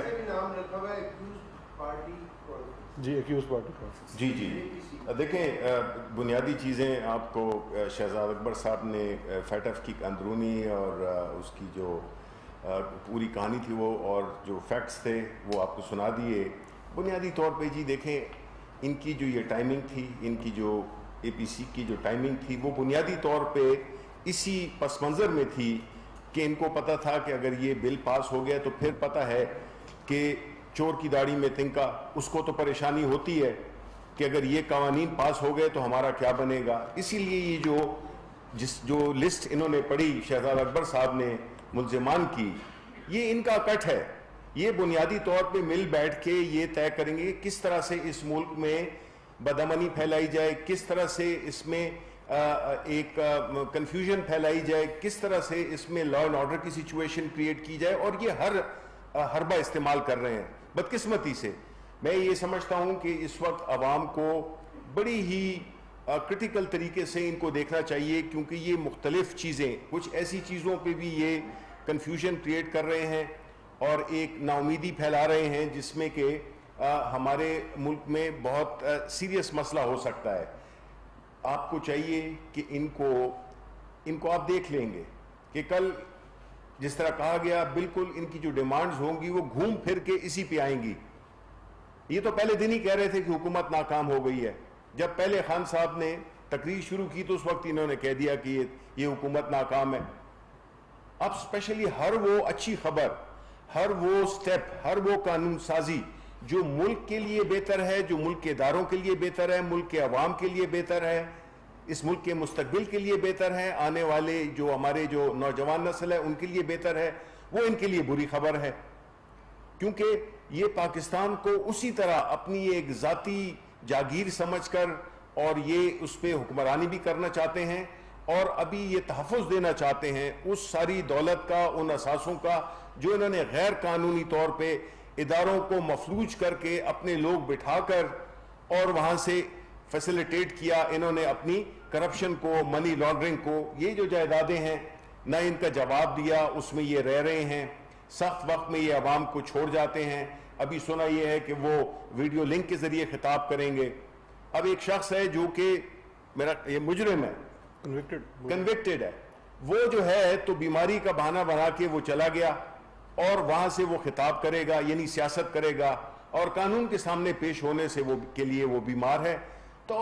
جی ایکیوز پارٹی جی دیکھیں بنیادی چیزیں آپ کو شہزاد اکبر صاحب نے فیٹف کی اندرونی اور اس کی جو پوری کہانی تھی وہ, اور جو فیکٹس تھے وہ آپ کو سنا دیے. بنیادی طور پہ جی دیکھیں ان کی جو یہ ٹائمنگ تھی, ان کی جو اے پی سی کی جو ٹائمنگ تھی, وہ بنیادی طور پہ اسی پس منظر میں تھی کہ ان کو پتہ تھا کہ اگر یہ بل پاس ہو گیا تو پھر پتہ ہے کہ چور کی داڑھی میں تنکا, اس کو تو پریشانی ہوتی ہے کہ اگر یہ قوانین پاس ہو گئے تو ہمارا کیا بنے گا. اسی لیے یہ جو لسٹ انہوں نے پڑھی شہزاد اکبر صاحب نے ملزمان کی, یہ ان کا کٹ ہے. یہ بنیادی طور پہ مل بیٹھ کے یہ طے کریں گے کس طرح سے اس ملک میں بدامنی پھیلائی جائے, کس طرح سے اس میں ایک کنفیوژن پھیلائی جائے, کس طرح سے اس میں لا اینڈ آرڈر کی سچویشن کریٹ کی جائے. اور یہ ہر حربہ استعمال کر رہے ہیں. بدقسمتی سے میں یہ سمجھتا ہوں کہ اس وقت عوام کو بڑی ہی کرٹیکل طریقے سے ان کو دیکھنا چاہیے, کیونکہ یہ مختلف چیزیں, کچھ ایسی چیزوں پہ بھی یہ کنفیوژن کریٹ کر رہے ہیں اور ایک نا امیدی پھیلا رہے ہیں جس میں کہ ہمارے ملک میں بہت سیریس مسئلہ ہو سکتا ہے. آپ کو چاہیے کہ ان کو آپ دیکھ لیں گے کہ کل جس طرح کہا گیا بالکل ان کی جو ڈیمانڈز ہوں گی وہ گھوم پھر کے اسی پہ آئیں گی. یہ تو پہلے دن ہی کہہ رہے تھے کہ حکومت ناکام ہو گئی ہے. جب پہلے خان صاحب نے تقریر شروع کی تو اس وقت انہوں نے کہہ دیا کہ یہ حکومت ناکام ہے. اب اسپیشلی ہر وہ اچھی خبر, ہر وہ سٹیپ, ہر وہ قانون سازی جو ملک کے لیے بہتر ہے, جو ملک کے اداروں کے لیے بہتر ہے, ملک کے عوام کے لیے بہتر ہے, اس ملک کے مستقبل کے لیے بہتر ہے, آنے والے جو ہمارے جو نوجوان نسل ہے ان کے لیے بہتر ہے, وہ ان کے لیے بری خبر ہے. کیونکہ یہ پاکستان کو اسی طرح اپنی ایک ذاتی جاگیر سمجھ کر اور یہ اس پہ حکمرانی بھی کرنا چاہتے ہیں اور ابھی یہ تحفظ دینا چاہتے ہیں اس ساری دولت کا, ان اثاثوں کا جو انہوں نے غیر قانونی طور پہ اداروں کو مفلوج کر کے اپنے لوگ بٹھا کر اور وہاں سے فیسیلیٹیٹ کیا. انہوں نے اپنی کرپشن کو, منی لانڈرنگ کو, یہ جو جائیدادیں ہیں نہ ان کا جواب دیا, اس میں یہ رہ رہے ہیں. سخت وقت میں یہ عوام کو چھوڑ جاتے ہیں. ابھی سنا یہ ہے کہ وہ ویڈیو لنک کے ذریعے خطاب کریں گے. اب ایک شخص ہے جو کہ میرا یہ مجرم ہے, کنوکٹڈ ہے, وہ جو ہے تو بیماری کا بہانہ بنا کے وہ چلا گیا اور وہاں سے وہ خطاب کرے گا, یعنی سیاست کرے گا اور قانون کے سامنے پیش ہونے سے وہ کے لیے وہ بیمار ہے. تو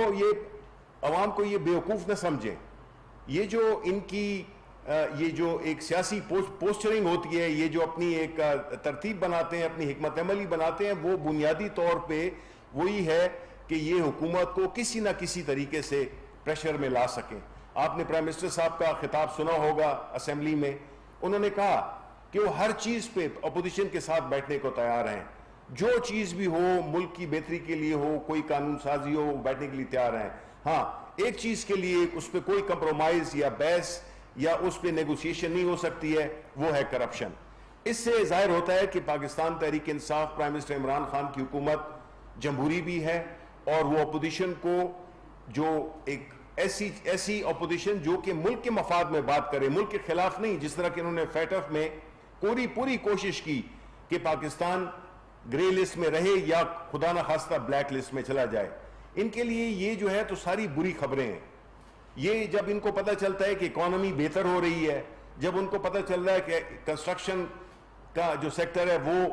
عوام کو یہ بیوقوف نہ سمجھیں. یہ جو ان کی یہ جو ایک سیاسی پوسچرنگ ہوتی ہے, یہ جو اپنی ایک ترتیب بناتے ہیں, اپنی حکمت عملی بناتے ہیں, وہ بنیادی طور پہ وہی ہے کہ یہ حکومت کو کسی نہ کسی طریقے سے پریشر میں لا سکیں. آپ نے پرائم منسٹر صاحب کا خطاب سنا ہوگا اسمبلی میں. انہوں نے کہا کہ وہ ہر چیز پہ اپوزیشن کے ساتھ بیٹھنے کو تیار ہیں, جو چیز بھی ہو, ملک کی بہتری کے لیے ہو, کوئی قانون سازی ہو, وہ بیٹھنے کے لیے تیار ہیں. ہاں, ایک چیز کے لیے اس پہ کوئی کمپرومائز یا بحث یا اس پہ نیگوسیشن نہیں ہو سکتی ہے, وہ ہے کرپشن. اس سے ظاہر ہوتا ہے کہ پاکستان تحریک انصاف, پرائم منسٹر عمران خان کی حکومت جمہوری بھی ہے اور وہ اپوزیشن کو جو ایک ایسی اپوزیشن جو کہ ملک کے مفاد میں بات کرے, ملک کے خلاف نہیں, جس طرح کہ انہوں نے فیٹف میں پوری کوشش کی کہ پاکستان گرے لسٹ میں رہے یا خدا نہ خواستہ بلیک لسٹ میں چلا جائے. ان کے لیے یہ جو ہے تو ساری بری خبریں ہیں. یہ جب ان کو پتہ چلتا ہے کہ اکانومی بہتر ہو رہی ہے, جب ان کو پتہ چل رہا ہے کہ کنسٹرکشن کا جو سیکٹر ہے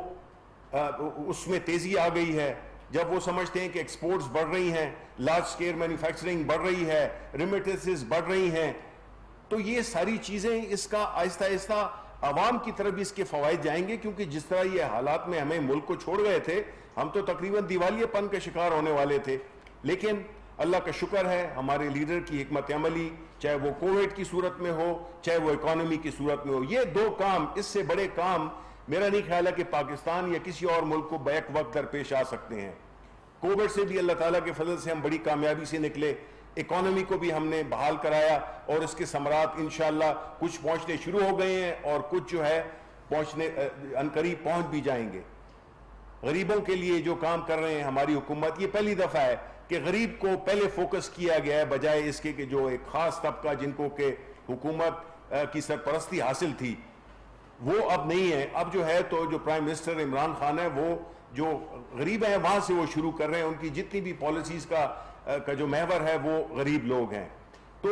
وہ اس میں تیزی آ گئی ہے, جب وہ سمجھتے ہیں کہ ایکسپورٹس بڑھ رہی ہیں, لارج سکیل مینوفیکچرنگ بڑھ رہی ہے, ریمیٹنسز بڑھ رہی ہیں, تو یہ ساری چیزیں اس کا آہستہ آہستہ عوام کی طرف بھی اس کے فوائد جائیں گے. کیونکہ جس طرح یہ حالات میں ہمیں ملک کو چھوڑ گئے تھے, ہم تو تقریباً دیوالیے پن کے شکار ہونے والے تھے. لیکن اللہ کا شکر ہے ہمارے لیڈر کی حکمت عملی, چاہے وہ کووڈ کی صورت میں ہو, چاہے وہ اکانومی کی صورت میں ہو, یہ دو کام, اس سے بڑے کام میرا نہیں خیال ہے کہ پاکستان یا کسی اور ملک کو بیک وقت درپیش آ سکتے ہیں. کووڈ سے بھی اللہ تعالیٰ کے فضل سے ہم بڑی کامیابی سے نکلے, اکانومی کو بھی ہم نے بحال کرایا اور اس کے ثمرات انشاءاللہ کچھ پہنچنے شروع ہو گئے ہیں اور کچھ جو ہے پہنچنے عنقریب پہنچ بھی جائیں گے. غریبوں کے لیے جو کام کر رہے ہیں ہماری حکومت, یہ پہلی دفعہ ہے کہ غریب کو پہلے فوکس کیا گیا ہے, بجائے اس کے کہ جو ایک خاص طبقہ جن کو کہ حکومت کی سرپرستی حاصل تھی وہ اب نہیں ہے. اب جو ہے تو جو پرائم منسٹر عمران خان ہے وہ جو غریب ہیں وہاں سے وہ شروع کر رہے ہیں, ان کی جتنی بھی پالیسیز کا جو محور ہے وہ غریب لوگ ہیں. تو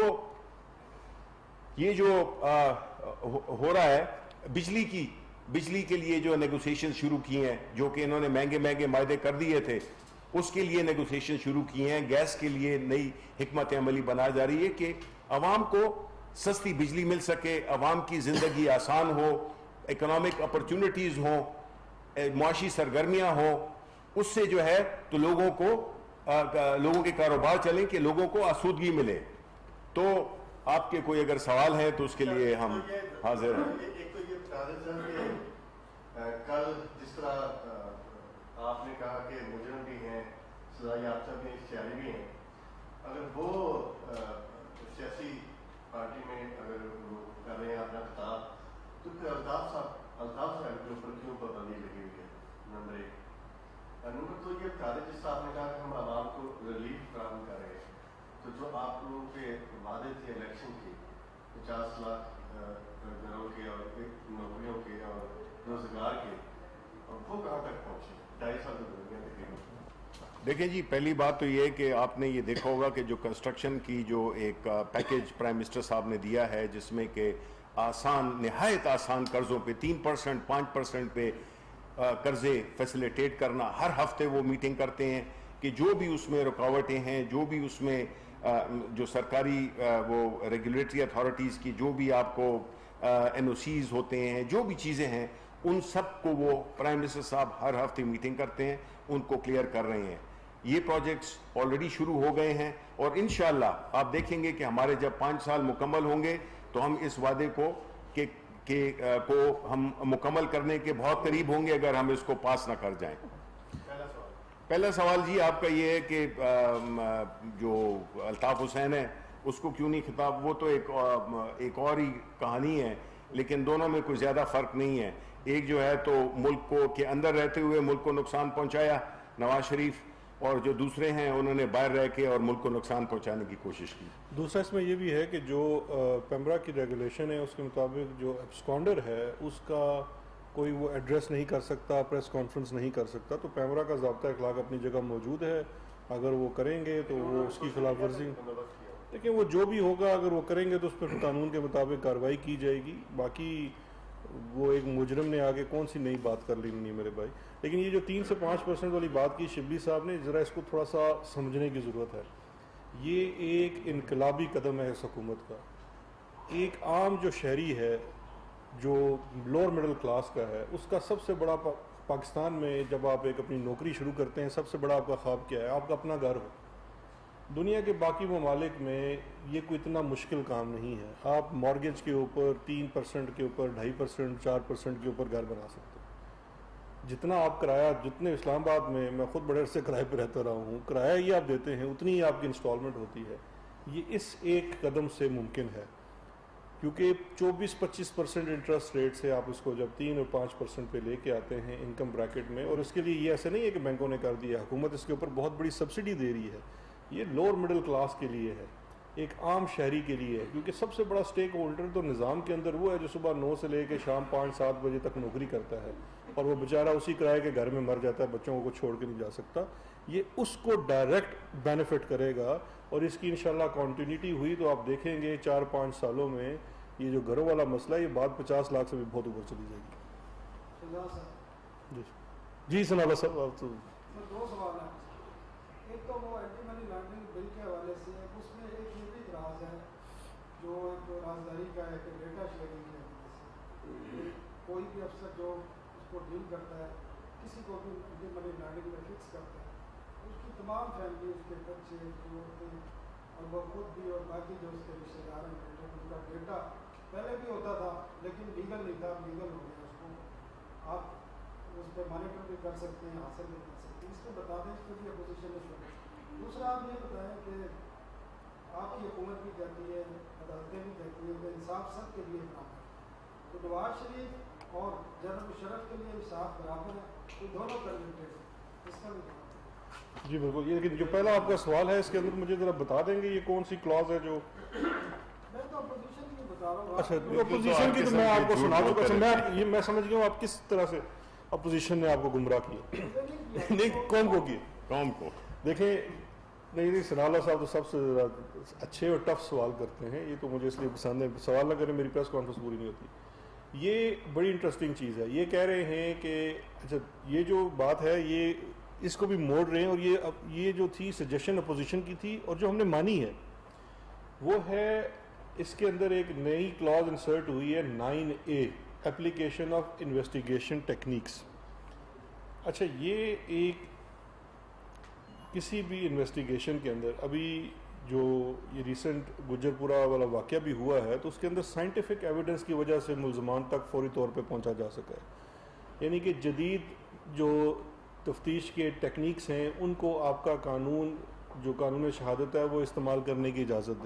یہ جو ہو رہا ہے بجلی کے لیے جو نیگوسیشن شروع کی ہیں, جو کہ انہوں نے مہنگے معاہدے کر دیے تھے, اس کے لیے نیگوسیشن شروع کی ہیں. گیس کے لیے نئی حکمت عملی بنائی جا رہی ہے کہ عوام کو سستی بجلی مل سکے, عوام کی زندگی آسان ہو, اکنامک اپرچونٹیز ہوں, معاشی سرگرمیاں ہوں, اس سے جو ہے تو لوگوں کے کاروبار چلیں کہ لوگوں کو آسودگی ملے. تو آپ کے کوئی اگر سوال ہے تو اس کے لیے ہم حاضر ہیں. ایک تو یہ بتا دیں سر کہ کل جس طرح آپ نے کہا کہ مجرم بھی ہیں, سزا یافتہ بھی ہیں, اشتہاری بھی ہیں, اگر وہ سیاسی پارٹی میں اگر وہ کر رہے ہیں اپنا خطاب, تو پھر الطاف صاحب کے اوپر کیوں پابندی لگی ہوئی ہے؟ نمبر ایک. نمبر دو یہ بتا دیں جس طرح آپ نے کہا کہ ہم عوام کو ریلیف فراہم کر رہے ہیں, تو جو آپ لوگوں کے وعدے تھے الیکشن کے 50 لاکھ گھروں کے اور نوکریوں کے اور روزگار کے, اور وہ کہاں تک پہنچے؟ 2.5 سال تو گزر گئے تقریباً. دیکھیں جی، پہلی بات تو یہ ہے کہ آپ نے یہ دیکھا ہوگا کہ جو کنسٹرکشن کی جو ایک پیکیج پرائم منسٹر صاحب نے دیا ہے، جس میں کہ آسان، نہایت آسان قرضوں پہ 3%، 5% پہ قرضے فیسیلیٹیٹ کرنا، ہر ہفتے وہ میٹنگ کرتے ہیں کہ جو بھی اس میں رکاوٹیں ہیں، جو بھی اس میں جو سرکاری وہ ریگولیٹری اتھارٹیز کی جو بھی آپ کو این او سیز ہوتے ہیں، جو بھی چیزیں ہیں، ان سب کو وہ پرائم منسٹر صاحب ہر ہفتے میٹنگ کرتے ہیں، ان کو کلیئر کر رہے ہیں۔ یہ پروجیکٹس آلریڈی شروع ہو گئے ہیں، اور انشاءاللہ آپ دیکھیں گے کہ ہمارے جب 5 سال مکمل ہوں گے تو ہم اس وعدے کو ہم مکمل کرنے کے بہت قریب ہوں گے اگر ہم اس کو پاس نہ کر جائیں۔ پہلا سوال جی آپ کا یہ ہے کہ جو الطاف حسین ہے اس کو کیوں نہیں خطاب، وہ تو ایک اور ہی کہانی ہے، لیکن دونوں میں کوئی زیادہ فرق نہیں ہے۔ ایک جو ہے تو ملک کو کے اندر رہتے ہوئے ملک کو نقصان پہنچایا نواز شریف، اور جو دوسرے ہیں انہوں نے باہر رہ کے اور ملک کو نقصان پہنچانے کی کوشش کی۔ دوسرا اس میں یہ بھی ہے کہ جو پیمرا کی ریگولیشن ہے اس کے مطابق جو ایبسکانڈر ہے اس کا کوئی وہ ایڈریس نہیں کر سکتا، پریس کانفرنس نہیں کر سکتا، تو پیمرا کا ضابطہ اخلاق اپنی جگہ موجود ہے، اگر وہ کریں گے تو وہ اس کی خلاف ورزی، لیکن وہ جو بھی ہوگا اگر وہ کریں گے تو اس پر قانون کے مطابق کارروائی کی جائے گی۔ باقی وہ ایک مجرم نے آگے کون سی نئی بات کر لی نہیں میرے بھائی، لیکن یہ جو 3 سے 5% والی بات کی شبلی صاحب نے، ذرا اس کو تھوڑا سا سمجھنے کی ضرورت ہے۔ یہ ایک انقلابی قدم ہے اس حکومت کا۔ ایک عام جو شہری ہے جو لوور مڈل کلاس کا ہے، اس کا سب سے بڑا پاکستان میں جب آپ ایک اپنی نوکری شروع کرتے ہیں، سب سے بڑا آپ کا خواب کیا ہے؟ آپ کا اپنا گھر ہو۔ دنیا کے باقی ممالک میں یہ کوئی اتنا مشکل کام نہیں ہے، آپ مارگیج کے اوپر 3% کے اوپر 2.5%، 4% کے اوپر گھر بنا سکتے ہیں۔ جتنا آپ کرایہ، جتنے اسلام آباد میں خود بڑے عرصے کرائے پہ رہتا رہا ہوں، کرایہ ہی آپ دیتے ہیں اتنی ہی آپ کی انسٹالمنٹ ہوتی ہے۔ یہ اس ایک قدم سے ممکن ہے، کیونکہ 24-25% انٹرسٹ ریٹ سے آپ اس کو جب 3 اور 5% پہ لے کے آتے ہیں انکم بریکٹ میں، اور اس کے لیے یہ ایسے نہیں ہے کہ بینکوں نے کر دیا، حکومت اس کے اوپر بہت بڑی سبسڈی دے رہی ہے۔ یہ لوور مڈل کلاس کے لیے ہے، ایک عام شہری کے لیے ہے، کیونکہ سب سے بڑا سٹیک ہولڈر تو نظام کے اندر وہ ہے جو صبح 9 سے لے کے شام 5-7 بجے تک نوکری کرتا ہے، اور وہ بیچارہ اسی کرائے کے گھر میں مر جاتا ہے، بچوں کو چھوڑ کے نہیں جا سکتا۔ یہ اس کو ڈائریکٹ بینیفٹ کرے گا، اور اس کی انشاءاللہ کنٹینیوٹی ہوئی تو آپ دیکھیں گے 4-5 سالوں میں یہ جو گھروں والا مسئلہ ہے یہ بات 50 لاکھ سے بھی بہت اوپر چلی جائے گی۔ جی سنالا صاحب، آپ تو 2 سوال ہیں۔ ایک تو وہ اینٹی منی لانڈرنگ بل کے حوالے سے ہے، اس میں ایک یہ بھی اعتراض ہے جو ایک رازداری کا ہے کہ ڈیٹا شیئرنگ کے حوالے سے کوئی بھی افسر جو اس کو ڈیل کرتا ہے، کسی کو بھی اینٹی منی لانڈرنگ میں فکس کرتا ہے، اس کی تمام فیملی، اس کے بچے، عورتیں اور وہ خود بھی اور باقی جو اس کے رشتے دار ہیں، ان کا ڈیٹا پہلے بھی ہوتا تھا لیکن لیگل نہیں تھا، لیگل ہو گیا، اس کو آپ اس پہ مانیٹر بھی کر سکتے ہیں، حاصل بھی کر سکتے ہیں۔ اس کو بتا دیں، اس کو بھی اپوزیشن ہے۔ دوسرا آپ یہ بتائیں کہ آپ کی حکومت بھی کہتی ہے، عدالتیں بھی کہتی ہیں کہ انصاف سب کے لیے برابر ہے، تو نواز شریف اور جنرل مشرف کے لیے انصاف برابر ہے، تو دونوں کنوینٹیڈ ہیں، اس کا بھی بتا۔ جی بالکل، یہ لیکن جو پہلا آپ کا سوال ہے اس کے اندر مجھے ذرا بتا دیں گے یہ کون سی کلاز ہے جو میں تو اپوزیشن کی بتا رہا ہوں۔ اچھا اپوزیشن کی تو میں آپ کو سنا چکا، میں سمجھ گیا ہوں آپ کس طرح سے اپوزیشن نے آپ کو گمراہ کیا۔ نہیں، قوم کو کیا، قوم کو دیکھیں، نہیں سنالا صاحب تو سب سے اچھے اور ٹف سوال کرتے ہیں، یہ تو مجھے اس لیے پسند ہے، سوال نہ کریں میری پریس کانفرنس پوری نہیں ہوتی۔ یہ بڑی انٹرسٹنگ چیز ہے، یہ کہہ رہے ہیں کہ اچھا یہ جو بات ہے یہ اس کو بھی موڑ رہے ہیں، اور یہ جو تھی سجیشن اپوزیشن کی تھی اور جو ہم نے مانی ہے وہ ہے، اس کے اندر ایک نئی کلاز انسرٹ ہوئی ہے 9A، application of investigation techniques. اچھا یہ ایک کسی بھی انویسٹیگیشن کے اندر، ابھی جو یہ ریسنٹ گجر پورہ والا واقعہ بھی ہوا ہے تو اس کے اندر سائنٹیفک ایویڈنس کی وجہ سے ملزمان تک فوری طور پہ پہنچا جا سکا ہے، یعنی کہ جدید جو تفتیش کے ٹیکنیکس ہیں ان کو آپ کا قانون، جو قانون شہادت ہے، وہ استعمال کرنے کی اجازت دے۔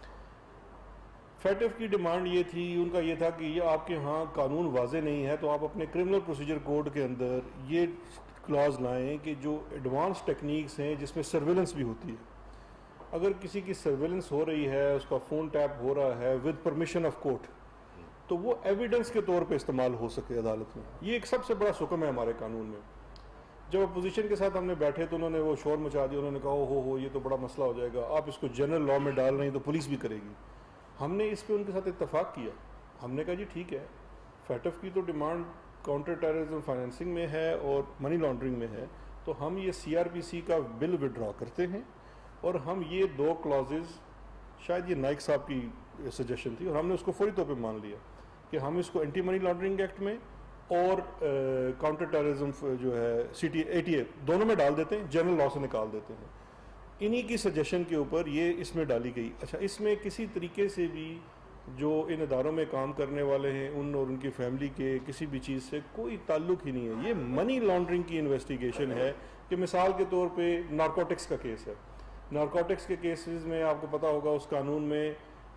فیٹف کی ڈیمانڈ یہ تھی، ان کا یہ تھا کہ یہ آپ کے ہاں قانون واضح نہیں ہے تو آپ اپنے کرمنل پروسیجر کوڈ کے اندر یہ کلاز لائیں کہ جو ایڈوانس ٹیکنیکس ہیں جس میں سرویلنس بھی ہوتی ہے، اگر کسی کی سرویلنس ہو رہی ہے، اس کا فون ٹیپ ہو رہا ہے ود پرمیشن آف کورٹ، تو وہ ایویڈنس کے طور پہ استعمال ہو سکے عدالت میں۔ یہ ایک سب سے بڑا حکم ہے ہمارے قانون میں۔ جب اپوزیشن کے ساتھ ہم نے بیٹھے تو انہوں نے وہ شور مچا دیا, انہوں نے کہا ہو یہ تو بڑا مسئلہ ہو جائے گا, آپ اس کو جنرل لاء میں ڈال رہے ہیں تو پولیس بھی کرے گی. ہم نے اس پہ ان کے ساتھ اتفاق کیا, ہم نے کہا جی ٹھیک ہے, فیٹف کی تو ڈیمانڈ کاؤنٹر ٹیررزم فائنینسنگ میں ہے اور منی لانڈرنگ میں ہے, تو ہم یہ CRPC کا بل وڈرا کرتے ہیں, اور ہم یہ 2 کلازز, شاید یہ نائک صاحب کی سجیشن تھی, اور ہم نے اس کو فوری طور پہ مان لیا کہ ہم اس کو اینٹی منی لانڈرنگ ایکٹ میں اور کاؤنٹر ٹیررزم جو ہے CT-ATA دونوں میں ڈال دیتے ہیں, جنرل لاء سے نکال دیتے ہیں. انہی کی سجیشن کے اوپر یہ اس میں ڈالی گئی. اچھا, اس میں کسی طریقے سے بھی جو ان اداروں میں کام کرنے والے ہیں ان اور ان کی فیملی کے کسی بھی چیز سے کوئی تعلق ہی نہیں ہے. یہ منی لانڈرنگ کی انویسٹیگیشن ہے کہ مثال کے طور پہ نارکوٹکس کا کیس ہے. نارکوٹکس کے کیسز میں آپ کو پتہ ہوگا اس قانون میں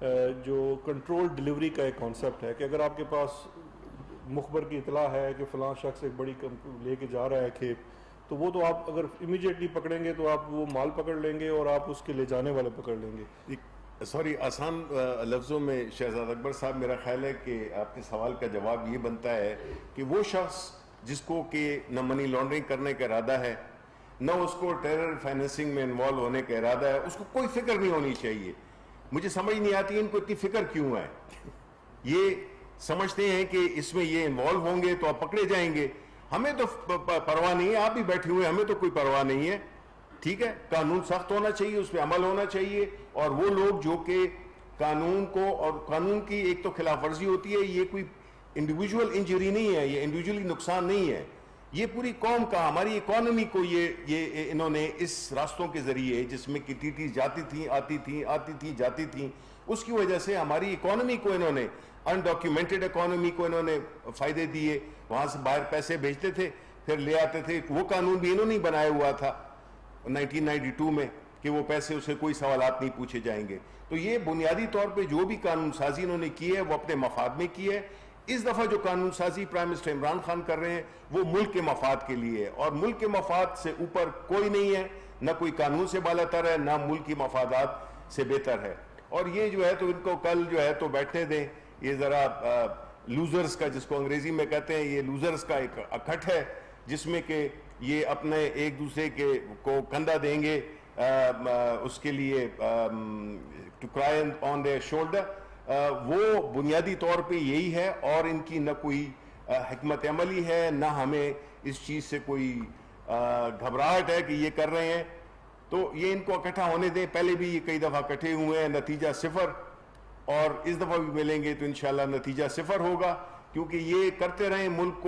جو کنٹرول ڈیلیوری کا ایک کانسیپٹ ہے کہ اگر آپ کے پاس مخبر کی اطلاع ہے کہ فلاں شخص ایک بڑی لے کے جا رہا ہے کھیپ, تو وہ تو آپ اگر امیڈیٹلی پکڑیں گے تو آپ وہ مال پکڑ لیں گے اور آپ اس کے لے جانے والے پکڑ لیں گے. سوری, آسان لفظوں میں شہزاد اکبر صاحب, میرا خیال ہے کہ آپ کے سوال کا جواب یہ بنتا ہے کہ وہ شخص جس کو کہ نہ منی لانڈرنگ کرنے کا ارادہ ہے, نہ اس کو ٹیرر فائنینسنگ میں انوالو ہونے کا ارادہ ہے, اس کو کوئی فکر نہیں ہونی چاہیے. مجھے سمجھ نہیں آتی ان کو اتنی فکر کیوں ہے. یہ سمجھتے ہیں کہ اس میں یہ انوالو ہوں گے تو آپ پکڑے جائیں گے. ہمیں تو پرواہ نہیں ہے, آپ بھی بیٹھے ہوئے, ہمیں تو کوئی پرواہ نہیں ہے. ٹھیک ہے, قانون سخت ہونا چاہیے, اس پہ عمل ہونا چاہیے, اور وہ لوگ جو کہ قانون کو, اور قانون کی ایک تو خلاف ورزی ہوتی ہے, یہ کوئی انڈیویجول انجری نہیں ہے, یہ انڈیویجولی نقصان نہیں ہے, یہ پوری قوم کا, ہماری اکانومی کو یہ انہوں نے اس راستوں کے ذریعے جس میں کٹیٹیز جاتی تھیں, آتی تھیں جاتی تھیں, اس کی وجہ سے ہماری اکانومی کو انہوں نے, انڈاکیومنٹڈ اکانومی کو انہوں نے فائدے دیے. وہاں سے باہر پیسے بھیجتے تھے پھر لے آتے تھے. وہ قانون بھی انہوں نے بنایا ہوا تھا 1992 میں کہ وہ پیسے اسے کوئی سوالات نہیں پوچھے جائیں گے. تو یہ بنیادی طور پہ جو بھی قانون سازی انہوں نے کی ہے وہ اپنے مفاد میں کی ہے. اس دفعہ جو قانون سازی پرائم منسٹر عمران خان کر رہے ہیں وہ ملک کے مفاد کے لیے ہے, اور ملک کے مفاد سے اوپر کوئی نہیں ہے, نہ کوئی قانون سے بالا تر ہے, نہ ملک کی مفادات سے بہتر ہے. اور یہ جو ہے تو ان کو کل جو ہے تو بیٹھنے دیں. یہ ذرا لوزرز کا, جس کو انگریزی میں کہتے ہیں, یہ لوزرز کا ایک اکٹھ ہے جس میں کہ یہ اپنے ایک دوسرے کے کو کندھا دیں گے اس کے لیے to cry on their shoulder. وہ بنیادی طور پہ یہی ہے, اور ان کی نہ کوئی حکمت عملی ہے, نہ ہمیں اس چیز سے کوئی گھبراہٹ ہے کہ یہ کر رہے ہیں. تو یہ ان کو اکٹھا ہونے دیں. پہلے بھی یہ کئی دفعہ اکٹھے ہوئے ہیں, نتیجہ 0, اور اس دفعہ بھی ملیں گے تو انشاءاللہ نتیجہ 0 ہوگا, کیونکہ یہ کرتے رہیں ملک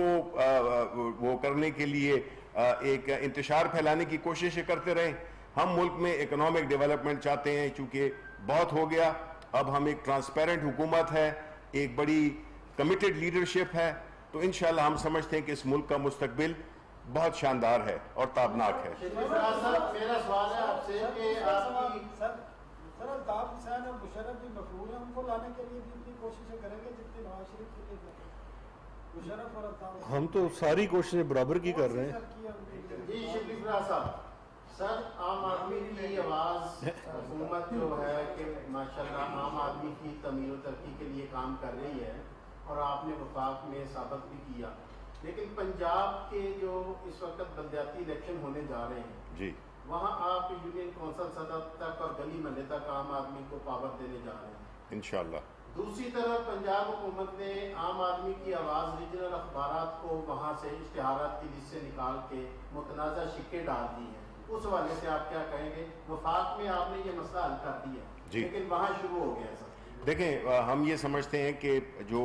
کو وہ کرنے کے لیے ایک انتشار پھیلانے کی کوششیں کرتے رہیں. ہم ملک میں اکنامک ڈیولپمنٹ چاہتے ہیں, چونکہ بہت ہو گیا. اب ہم ایک ٹرانسپیرنٹ حکومت ہے, ایک بڑی کمیٹڈ لیڈرشپ ہے, تو انشاءاللہ ہم سمجھتے ہیں کہ اس ملک کا مستقبل بہت شاندار ہے اور تابناک ہے. میرا سوال ہے آپ سے کہ سر الطاف حسین اور مشرف بھی مفرور ہیں, ان کو لانے کے لیے بھی اتنی کوششیں کریں گے جتنی نواز شریف کے لیے کریں. مشرف اور الطاف, ہم تو ساری کوششیں برابر کی کر رہے ہیں. جی شریف راہ صاحب, سر عام آدمی کی آواز حکومت جو ہے کہ ماشاءاللہ عام آدمی کی تعمیر و ترقی کے لیے کام کر رہی ہے, اور آپ نے وفاق میں ثابت بھی کیا, لیکن پنجاب کے جو اس وقت بلدیاتی الیکشن ہونے جا رہے ہیں جی, وہاں آپ یونین کونسل صدر تک اور گلی محلے تک عام آدمی کو پاور دینے جا رہے ہیں انشاءاللہ. دوسری طرف پنجاب حکومت نے عام آدمی کی آواز ریجنل اخبارات کو وہاں سے اشتہارات کی لسٹ سے نکال کے متنازع شکے ڈال دی ہیں. اس حوالے سے آپ کیا کہیں گے؟ وفاق میں آپ نے یہ مسئلہ حل کر دیا جی, لیکن وہاں شروع ہو گیا سر. دیکھیں, ہم یہ سمجھتے ہیں کہ جو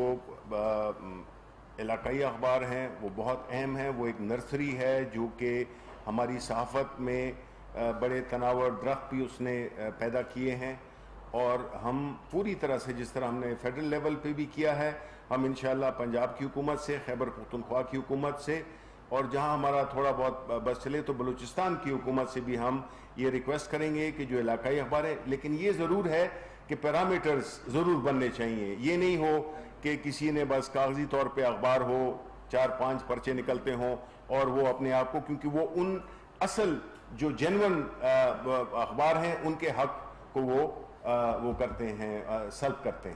علاقائی اخبار ہیں وہ بہت اہم ہیں. وہ ایک نرسری ہے جو کہ ہماری صحافت میں بڑے تناور درخت بھی اس نے پیدا کیے ہیں, اور ہم پوری طرح سے, جس طرح ہم نے فیڈرل لیول پہ بھی کیا ہے, ہم انشاءاللہ پنجاب کی حکومت سے, خیبر پختونخوا کی حکومت سے, اور جہاں ہمارا تھوڑا بہت بس چلے تو بلوچستان کی حکومت سے بھی ہم یہ ریکویسٹ کریں گے کہ جو علاقائی اخبار ہیں, لیکن یہ ضرور ہے کہ پیرامیٹرز ضرور بننے چاہیے. یہ نہیں ہو کہ کسی نے بس کاغذی طور پہ اخبار ہو, 4-5 پرچے نکلتے ہوں, اور وہ اپنے آپ کو, کیونکہ وہ ان اصل جو جینون اخبار ہیں ان کے حق کو وہ کرتے ہیں, سلب کرتے ہیں.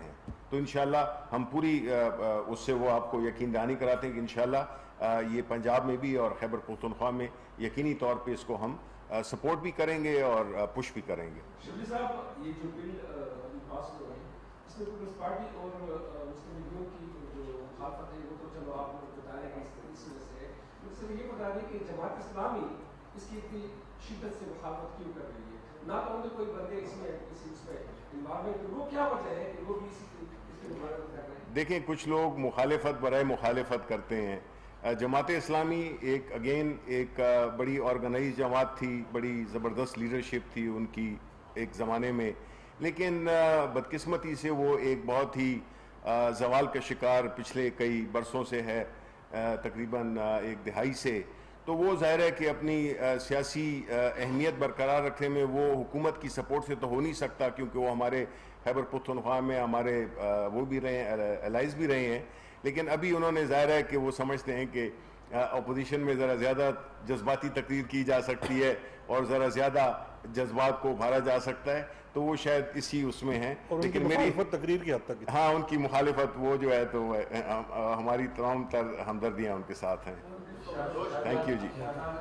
تو انشاءاللہ ہم پوری اس سے وہ آپ کو یقین دہانی کراتے ہیں کہ انشاءاللہ یہ پنجاب میں بھی اور خیبر پختونخوا میں یقینی طور پہ اس کو ہم سپورٹ بھی کریں گے اور پش بھی کریں گے. شبلی صاحب، یہ جو بل ابھی پاس ہو رہے ہیں اس میں پیپلز پارٹی اور مسلم لیگوں کی جو مخالفت ہے وہ تو چلو آپ بتا رہے ہیں اس وجہ سے ہے، لیکن یہ بتا دیں کہ جماعت اسلامی اس کی اتنی شدت سے مخالفت کیوں کر رہی ہے؟ نہ تو ان کے کوئی بندے اس میں انوالومنٹ، وہ کیا وجہ ہے کہ وہ بھی اس کی مخالفت کر رہے ہیں؟ دیکھیں، کچھ لوگ مخالفت برائے مخالفت کرتے ہیں. جماعت اسلامی ایک بڑی آرگنائز جماعت تھی، بڑی زبردست لیڈرشپ تھی ان کی ایک زمانے میں، لیکن بدقسمتی سے وہ ایک بہت ہی زوال کا شکار پچھلے کئی برسوں سے ہے، تقریباً ایک دہائی سے. تو وہ ظاہر ہے کہ اپنی سیاسی اہمیت برقرار رکھنے میں وہ حکومت کی سپورٹ سے تو ہو نہیں سکتا، کیونکہ وہ ہمارے خیبر پختونخوا میں ہمارے وہ بھی رہے ہیں، الائز بھی رہے ہیں. لیکن ابھی انہوں نے ظاہر ہے کہ وہ سمجھتے ہیں کہ اپوزیشن میں ذرا زیادہ جذباتی تقریر کی جا سکتی ہے اور ذرا زیادہ جذبات کو ابھارا جا سکتا ہے، تو وہ شاید اسی اس میں ہیں. لیکن مخالفت تقریر کی حد تک، ہاں، ان کی مخالفت وہ جو ہے تو ہماری تمام تر ہمدردیاں ان کے ساتھ ہیں. Thank you ji.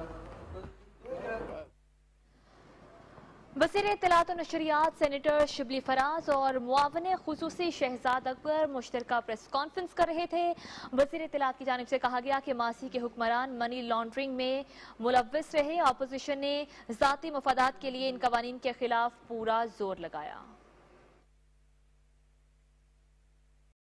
وزیر اطلاعات و نشریات سینیٹر شبلی فراز اور معاون خصوصی شہزاد اکبر مشترکہ پریس کانفرنس کر رہے تھے. وزیر اطلاعات کی جانب سے کہا گیا کہ ماضی کے حکمران منی لانڈرنگ میں ملوث رہے. اپوزیشن نے ذاتی مفادات کے لیے ان قوانین کے خلاف پورا زور لگایا.